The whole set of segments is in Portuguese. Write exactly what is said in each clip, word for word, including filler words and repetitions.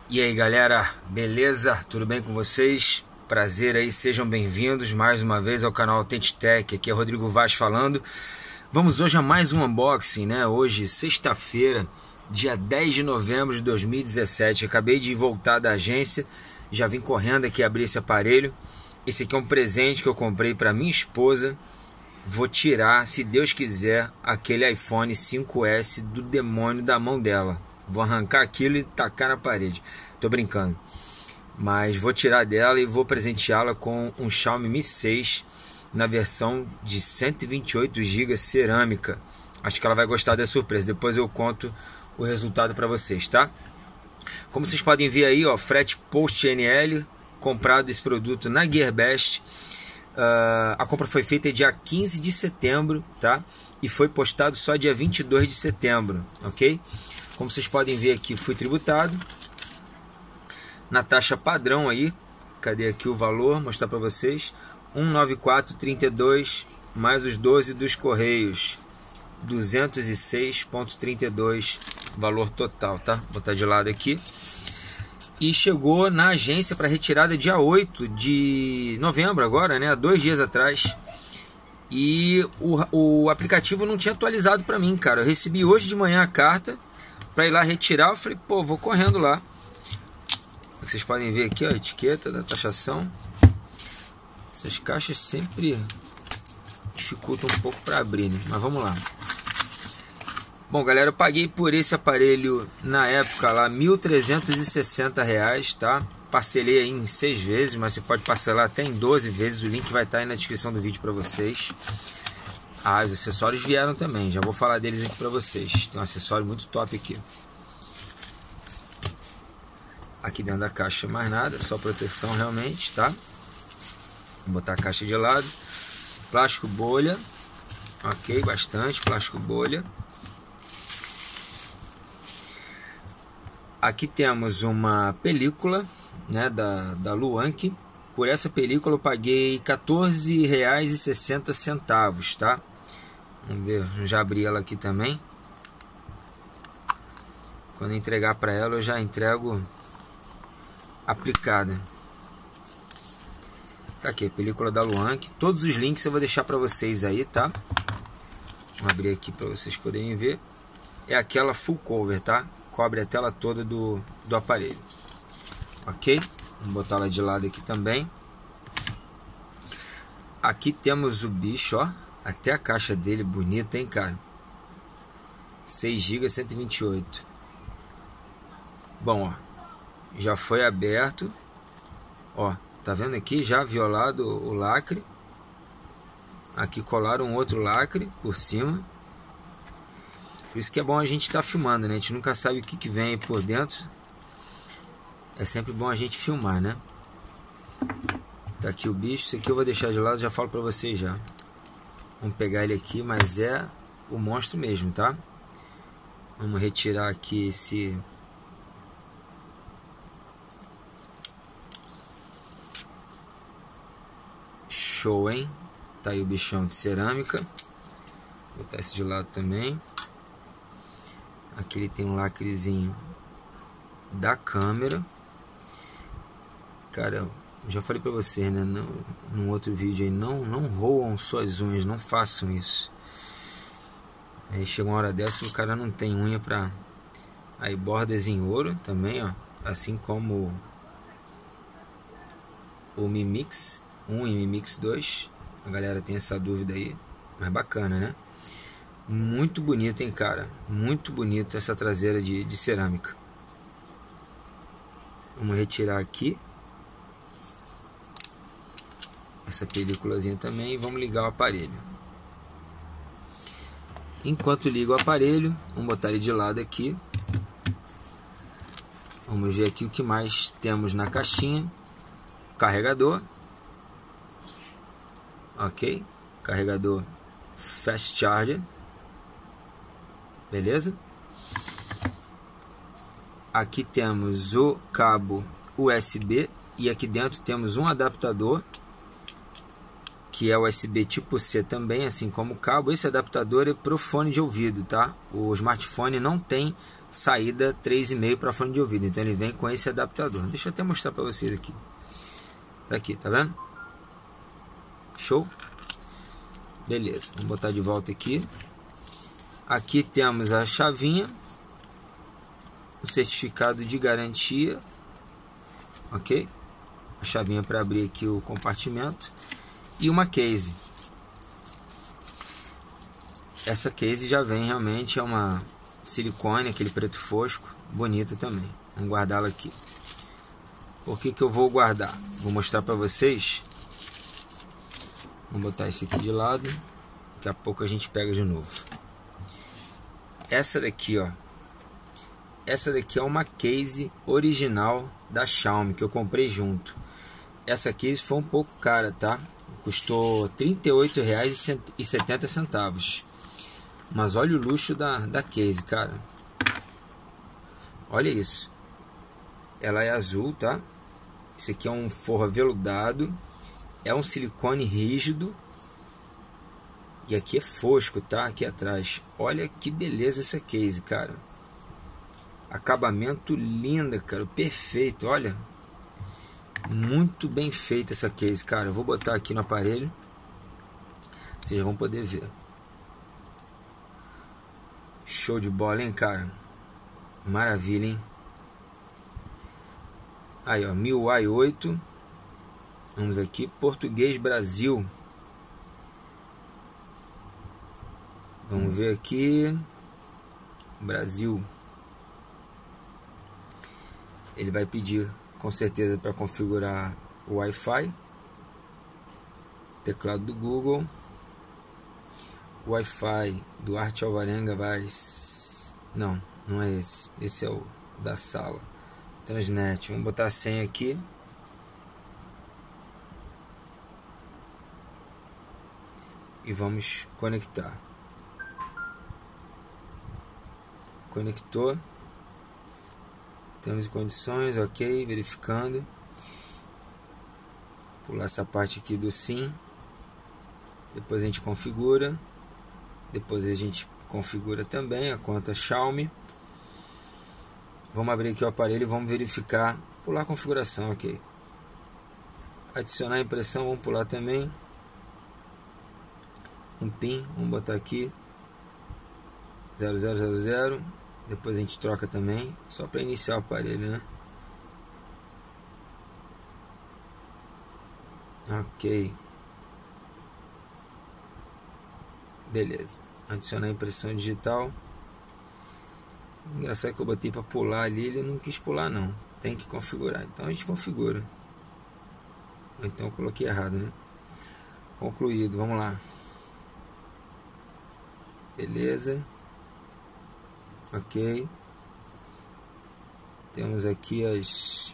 E aí galera, beleza? Tudo bem com vocês? Prazer aí, sejam bem-vindos mais uma vez ao canal Authentic. Aqui é Rodrigo Vaz falando. Vamos hoje a mais um unboxing, né? Hoje, sexta-feira, dia dez de novembro de dois mil e dezessete. Acabei de voltar da agência, já vim correndo aqui abrir esse aparelho. Esse aqui é um presente que eu comprei para minha esposa. Vou tirar, se Deus quiser, aquele iPhone cinco S do demônio da mão dela. Vou arrancar aquilo e tacar na parede. Tô brincando. Mas vou tirar dela e vou presenteá-la com um Xiaomi Mi seis na versão de cento e vinte e oito gigas cerâmica. Acho que ela vai gostar da surpresa. Depois eu conto o resultado para vocês, tá? Como vocês podem ver aí, ó, frete Post N L, comprado esse produto na Gearbest. Uh, a compra foi feita dia quinze de setembro, tá? E foi postado só dia vinte e dois de setembro, ok? Como vocês podem ver aqui, fui tributado na taxa padrão aí. Cadê aqui o valor? Mostrar para vocês. cento e noventa e quatro reais e trinta e dois centavos mais os doze dos Correios. duzentos e seis reais e trinta e dois centavos valor total, tá? Vou botar de lado aqui. E chegou na agência para retirada dia oito de novembro agora, né? Dois dias atrás. E o, o aplicativo não tinha atualizado para mim, cara. Eu recebi hoje de manhã a carta para ir lá retirar. Eu falei, pô, vou correndo lá. Vocês podem ver aqui, ó, a etiqueta da taxação. Essas caixas sempre dificultam um pouco para abrir, né? Mas vamos lá. Bom, galera, eu paguei por esse aparelho na época lá mil trezentos e sessenta reais, tá? Parcelei aí em seis vezes, mas você pode parcelar até em doze vezes. O link vai estar aí na descrição do vídeo para vocês. Ah, os acessórios vieram também, já vou falar deles aqui para vocês. Tem um acessório muito top aqui. Aqui dentro da caixa mais nada, só proteção realmente, tá? Vou botar a caixa de lado. Plástico bolha. Ok, bastante plástico bolha. Aqui temos uma película, né, da, da Luank. Por essa película eu paguei quatorze reais e sessenta centavos, tá? Vamos ver, eu já abri ela aqui também. Quando eu entregar para ela eu já entrego aplicada. Tá aqui a película da Luank. Todos os links eu vou deixar para vocês aí, tá? Vou abrir aqui para vocês poderem ver. É aquela full cover, tá? Cobre a tela toda do, do aparelho. Ok? Vamos botar ela de lado aqui também. Aqui temos o bicho, ó. Até a caixa dele bonita, hein, cara? seis gigas, cento e vinte e oito. Bom, ó. Já foi aberto. Ó, tá vendo aqui? Já violado o lacre. Aqui colaram um outro lacre por cima. Por isso que é bom a gente estar tá filmando, né? A gente nunca sabe o que, que vem aí por dentro. É sempre bom a gente filmar, né? Tá aqui o bicho. Isso aqui eu vou deixar de lado, já falo pra vocês já. Vamos pegar ele aqui, mas é o monstro mesmo, tá? Vamos retirar aqui esse... Show, hein? Tá aí o bichão de cerâmica. Vou botar esse de lado também. Aqui ele tem um lacrezinho da câmera. Cara, eu já falei pra vocês, né? Não, num outro vídeo aí, não, não roam suas unhas, não façam isso. Aí chega uma hora dessa e o cara não tem unha pra... Aí bordas em ouro também, ó. Assim como o Mi Mix um e Mi Mix dois. A galera tem essa dúvida aí, mas bacana, né? Muito bonito, hein, cara? Muito bonito essa traseira de, de cerâmica. Vamos retirar aqui essa películazinha também e vamos ligar o aparelho. Enquanto liga o aparelho, vamos botar ele de lado aqui. Vamos ver aqui o que mais temos na caixinha. Carregador. Ok. Carregador Fast Charger. Beleza? Aqui temos o cabo U S B e aqui dentro temos um adaptador que é U S B tipo C também, assim como o cabo. Esse adaptador é para o fone de ouvido, tá? O smartphone não tem saída três e meio para fone de ouvido. Então ele vem com esse adaptador. Deixa eu até mostrar para vocês aqui. Tá aqui, tá vendo? Show? Beleza, vamos botar de volta aqui. Aqui temos a chavinha, o certificado de garantia, ok? A chavinha para abrir aqui o compartimento e uma case. Essa case já vem realmente, é uma silicone, aquele preto fosco, bonita também. Vamos guardá-la aqui. Por que que eu vou guardar? Vou mostrar para vocês. Vamos botar isso aqui de lado. Daqui a pouco a gente pega de novo. Essa daqui, ó. Essa daqui é uma case original da Xiaomi que eu comprei junto. Essa case foi um pouco cara, tá? Custou trinta e oito reais e setenta centavos. Mas olha o luxo da, da case, cara. Olha isso. Ela é azul, tá? Isso aqui é um forro aveludado. É um silicone rígido. E aqui é fosco, tá? Aqui atrás. Olha que beleza essa case, cara. Acabamento lindo, cara. Perfeito, olha. Muito bem feita essa case, cara. Eu vou botar aqui no aparelho. Vocês vão poder ver. Show de bola, hein, cara? Maravilha, hein? Aí, ó, M I U I oito. Vamos aqui, Português Brasil. Vamos ver aqui. Brasil. Ele vai pedir, com certeza, para configurar o Wi-Fi. Teclado do Google. O Wi-Fi do Arte Alvarenga vai... Não, não é esse. Esse é o da sala. Transnet. Vamos botar a senha aqui. E vamos conectar. Conectou. Temos condições, ok. Verificando. Pular essa parte aqui do sim. Depois a gente configura. Depois a gente configura também a conta Xiaomi. Vamos abrir aqui o aparelho e vamos verificar. Pular a configuração, ok. Adicionar a impressão, vamos pular também. Um pin, vamos botar aqui zero zero zero zero. Depois a gente troca também, só para iniciar o aparelho, né? Ok. Beleza. Adicionar a impressão digital. Engraçado que eu botei para pular ali, ele não quis pular não. Tem que configurar. Então a gente configura. Então eu coloquei errado, né? Concluído. Vamos lá. Beleza. Ok. Temos aqui as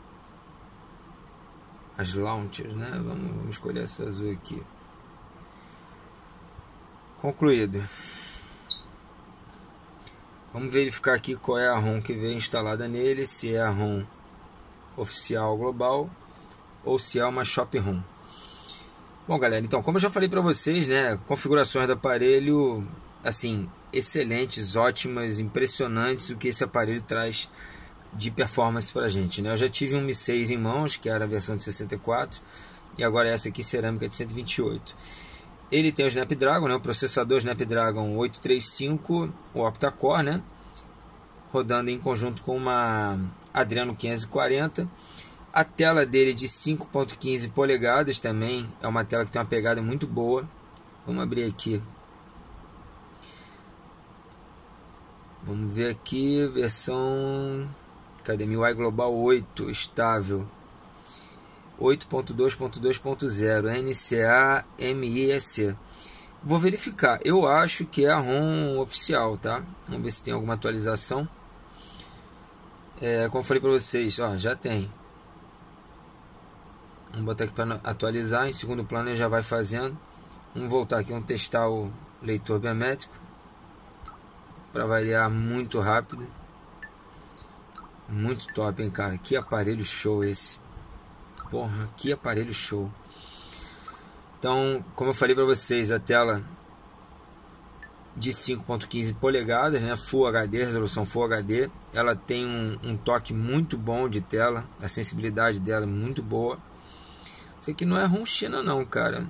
as launchers, né? Vamos, vamos escolher essa azul aqui. Concluído. Vamos verificar aqui qual é a ROM que veio instalada nele, se é a ROM oficial global ou se é uma Shop ROM. Bom, galera, então, como eu já falei para vocês, né, configurações do aparelho, assim, excelentes, ótimas, impressionantes o que esse aparelho traz de performance para a gente, né? Eu já tive um Mi seis em mãos, que era a versão de sessenta e quatro, e agora essa aqui, cerâmica de cento e vinte e oito. Ele tem o Snapdragon, né, o processador Snapdragon oitocentos e trinta e cinco, o octa-core, né, rodando em conjunto com uma Adreno quinhentos e quarenta. A tela dele de cinco ponto quinze polegadas também é uma tela que tem uma pegada muito boa. Vamos abrir aqui. Vamos ver aqui, versão... Cadê? M I U I Global oito, estável. oito ponto dois ponto dois ponto zero, N C A M I S. Vou verificar. Eu acho que é a ROM oficial, tá? Vamos ver se tem alguma atualização. É, como eu falei para vocês, ó, já tem. Vamos botar aqui para atualizar. Em segundo plano ele já vai fazendo. Vamos voltar aqui, vamos testar o leitor biométrico. Para variar, muito rápido. Muito top, hein, cara. Que aparelho show esse. Porra, que aparelho show. Então, como eu falei para vocês, a tela de cinco ponto quinze polegadas, né? Full H D, resolução Full H D. Ela tem um, um toque muito bom de tela, a sensibilidade dela é muito boa. Isso aqui não é ROM China não, cara.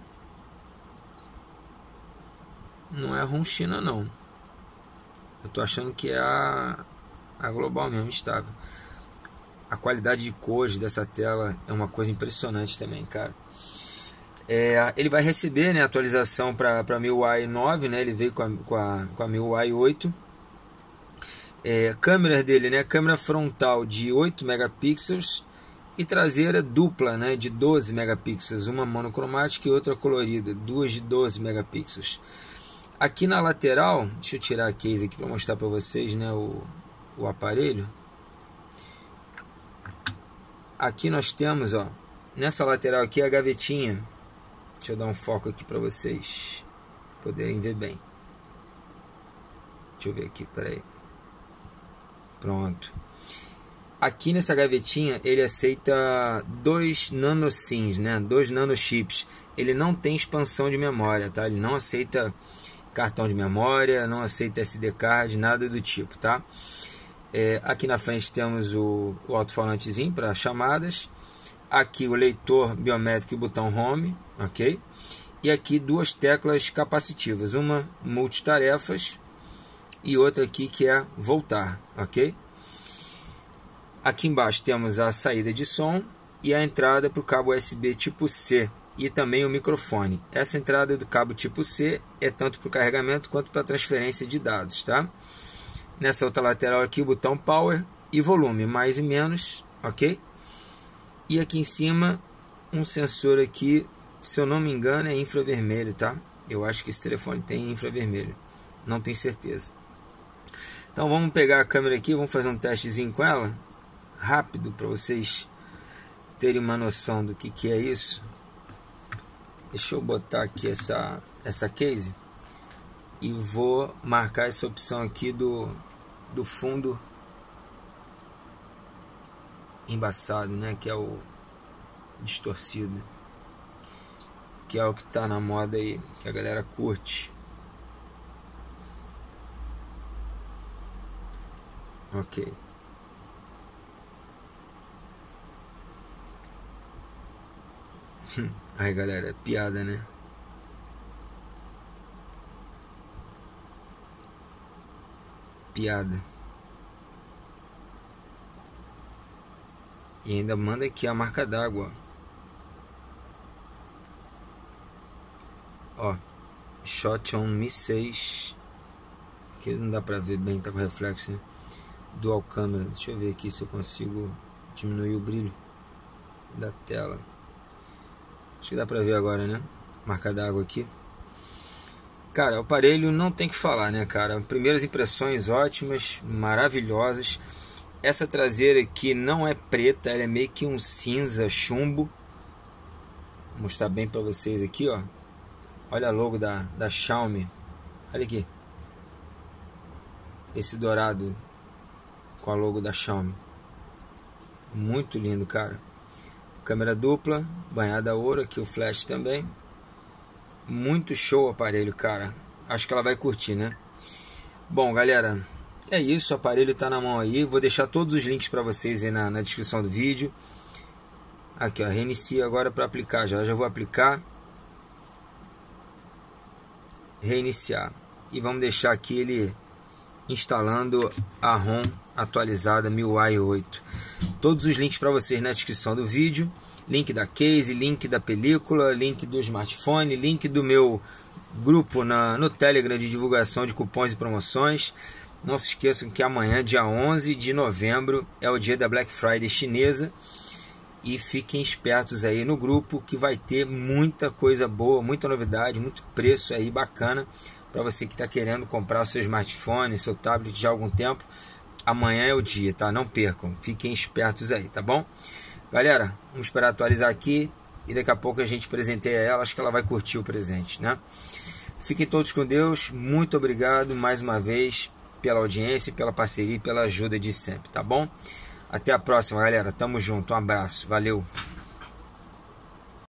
Não é ROM China não. Eu tô achando que é a, a Global mesmo, estável. A qualidade de cores dessa tela é uma coisa impressionante também, cara. É, ele vai receber, né, atualização para a M I U I nove, né, ele veio com a, com a, com a M I U I oito. É, câmera dele, né, câmera frontal de oito megapixels e traseira dupla, né, de doze megapixels, uma monocromática e outra colorida, duas de doze megapixels. Aqui na lateral, deixa eu tirar a case aqui para mostrar para vocês, né, o, o aparelho. Aqui nós temos, ó, nessa lateral aqui a gavetinha. Deixa eu dar um foco aqui para vocês poderem ver bem. Deixa eu ver aqui, peraí. Pronto. Aqui nessa gavetinha ele aceita dois nano SIMs, né? Dois nano chips. Ele não tem expansão de memória, tá? Ele não aceita cartão de memória, não aceita S D card, nada do tipo, tá? É, aqui na frente temos o, o alto-falantezinho para chamadas. Aqui o leitor biométrico e o botão Home, ok? E aqui duas teclas capacitivas, uma multitarefas e outra aqui que é voltar, ok? Aqui embaixo temos a saída de som e a entrada para o cabo U S B tipo C e também o microfone. Essa entrada do cabo tipo C é tanto para o carregamento quanto para a transferência de dados, tá? Nessa outra lateral aqui o botão Power e volume, mais e menos, ok? E aqui em cima um sensor aqui, se eu não me engano é infravermelho, tá? Eu acho que esse telefone tem infravermelho, não tenho certeza. Então vamos pegar a câmera aqui, vamos fazer um testezinho com ela, rápido, para vocês terem uma noção do que, que é isso. Deixa eu botar aqui essa, essa case e vou marcar essa opção aqui do, do fundo embaçado, né, que é o distorcido, que é o que tá na moda aí, que a galera curte. Ok. Aí galera, é piada, né? Piada. E ainda manda aqui a marca d'água. Ó, Shot on Mi seis. Aqui não dá pra ver bem, tá com reflexo, né? Dual câmera. Deixa eu ver aqui se eu consigo diminuir o brilho da tela. Acho que dá pra ver agora, né? Marca d'água aqui. Cara, o aparelho não tem que falar, né, cara? Primeiras impressões ótimas, maravilhosas. Essa traseira aqui não é preta, ela é meio que um cinza chumbo. Vou mostrar bem pra vocês aqui, ó. Olha a logo da, da Xiaomi. Olha aqui. Esse dourado com a logo da Xiaomi. Muito lindo, cara. Câmera dupla, banhada a ouro, aqui o flash também. Muito show o aparelho, cara. Acho que ela vai curtir, né? Bom, galera, é isso. O aparelho tá na mão aí. Vou deixar todos os links para vocês aí na, na descrição do vídeo. Aqui, ó, reinicia agora para aplicar. Já já vou aplicar. Reiniciar. E vamos deixar aqui ele instalando a ROM atualizada M I U I oito. Todos os links para vocês na descrição do vídeo. Link da case, link da película, link do smartphone, link do meu grupo na, no Telegram de divulgação de cupons e promoções. Não se esqueçam que amanhã, dia onze de novembro, é o dia da Black Friday chinesa. E fiquem espertos aí no grupo que vai ter muita coisa boa, muita novidade, muito preço aí bacana para você que está querendo comprar o seu smartphone, seu tablet já há algum tempo. Amanhã é o dia, tá? Não percam, fiquem espertos aí, tá bom? Galera, vamos esperar atualizar aqui e daqui a pouco a gente presenteia ela. Acho que ela vai curtir o presente, né? Fiquem todos com Deus. Muito obrigado mais uma vez pela audiência, pela parceria e pela ajuda de sempre, tá bom? Até a próxima, galera. Tamo junto. Um abraço. Valeu.